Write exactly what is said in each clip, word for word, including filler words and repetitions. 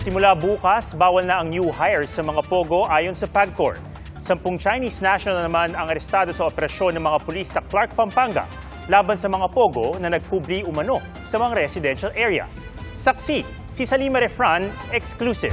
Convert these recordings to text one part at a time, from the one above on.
Simula bukas, bawal na ang new hires sa mga pogo ayon sa PAGCOR. Sampung Chinese national naman ang arestado sa operasyon ng mga pulis sa Clark, Pampanga laban sa mga pogo na nagpubli umano sa mga residential area. Saksi, si Salima Refran, exclusive.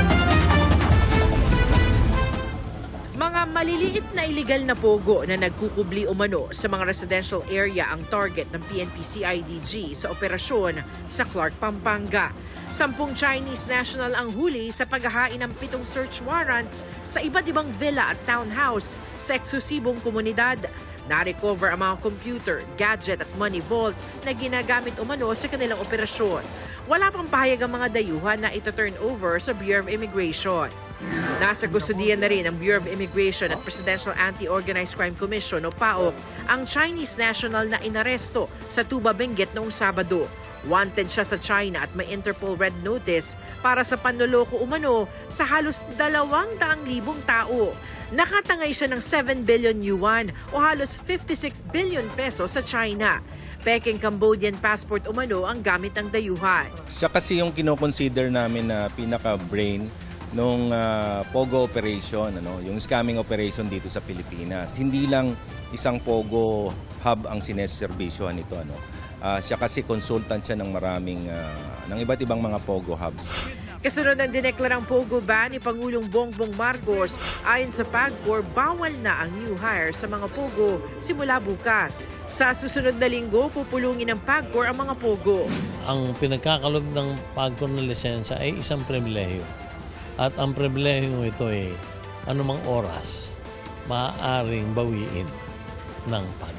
Mga maliliit na iligal na pogo na nagkukubli umano sa mga residential area ang target ng P N P C I D G sa operasyon sa Clark, Pampanga. Sampung Chinese national ang huli sa paghahain ng pitong search warrants sa iba't ibang villa at townhouse sa eksklusibong komunidad. Na-recover ang mga computer, gadget at money vault na ginagamit umano sa kanilang operasyon. Wala pang pahayag ang mga dayuhan na ito-turn over sa Bureau of Immigration. Nasa kustudiyan na rin ng Bureau of Immigration at Presidential Anti-Organized Crime Commission o PAOC ang Chinese national na inaresto sa Tuba, Benguet noong Sabado. Wanted siya sa China at may Interpol Red Notice para sa panloloko umano sa halos dalawang daang libong tao. Nakatangay siya ng seven billion yuan o halos fifty-six billion peso sa China. Peking Cambodian passport umano ang gamit ng dayuhan. Siya kasi yung kinoconsider namin na pinaka-brain nung uh, Pogo operation, ano, yung scamming operation dito sa Pilipinas. Hindi lang isang Pogo hub ang sineserbisyohan nito, ano. Uh, siya kasi consultant siya ng maraming uh, ng iba't ibang mga Pogo hubs. Kasunod ng dineklarang Pogo ban ni Pangulong Bongbong Marcos, ayon sa PAGCOR, bawal na ang new hire sa mga Pogo simula bukas. Sa susunod na linggo, pupulungin ng PAGCOR ang mga Pogo. Ang pinagkakalog ng PAGCOR na lisensya ay isang pribilehiyo. At ang pribilehiyo ito ay anumang oras maaaring bawiin ng PAGCOR.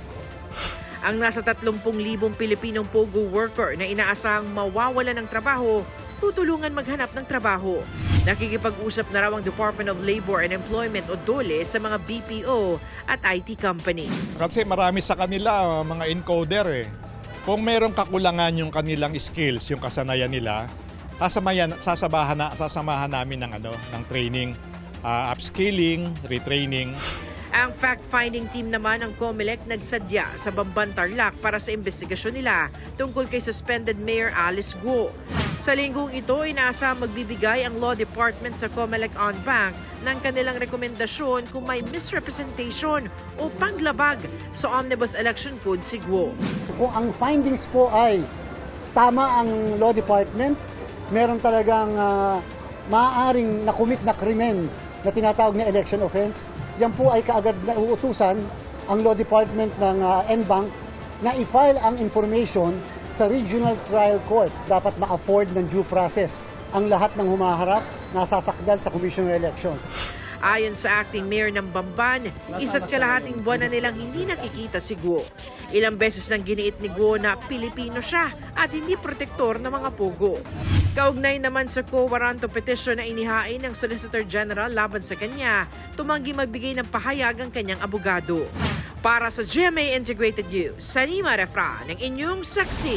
Ang nasa tatlumpung libong Pilipinong Pogo worker na inaasahang mawawala ng trabaho, tutulungan maghanap ng trabaho. Nakikipag-usap na raw ang Department of Labor and Employment o DOLE sa mga B P O at I T company. Kasi marami sa kanila mga encoder eh. Kung merong kakulangan yung kanilang skills, yung kasanayan nila, sasamahan, sasabahan na, sasamahan namin ng, ano, ng training, uh, upskilling, retraining. Ang fact-finding team naman ng COMELEC nagsadya sa Bamban, Tarlac para sa investigasyon nila tungkol kay suspended Mayor Alice Guo. Sa linggong ito, inaasa magbibigay ang Law Department sa COMELEC on Bank ng kanilang rekomendasyon kung may misrepresentation o paglabag sa Omnibus Election Code si Guo. Kung ang findings po ay tama ang Law Department, meron talagang uh, maaaring nakumit na krimen na tinatawag na election offense, yan po ay kaagad na uutusan ang Law Department ng uh, N BANC na i-file ang information sa Regional Trial Court. Dapat ma-afford ng due process ang lahat ng humaharap na sasakdal sa Commission on Elections. Ayon sa acting mayor ng Bamban, isa't kalahating buwan na nilang hindi nakikita si Guo. Ilang beses nang giniit ni Guo na Pilipino siya at hindi protektor ng mga Pogo. Kaugnay naman sa quo warranto petition na inihain ng Solicitor General laban sa kanya, tumanggi magbigay ng pahayag ang kanyang abogado. Para sa G M A Integrated News, Salima Refran, ng inyong saksi.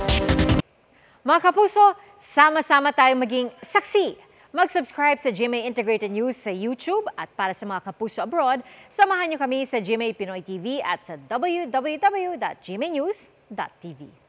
Mga kapuso, sama-sama tayong maging saksi. Mag-subscribe sa G M A Integrated News sa YouTube at para sa mga kapuso abroad, samahan niyo kami sa G M A Pinoy T V at sa w w w dot g m a news dot t v.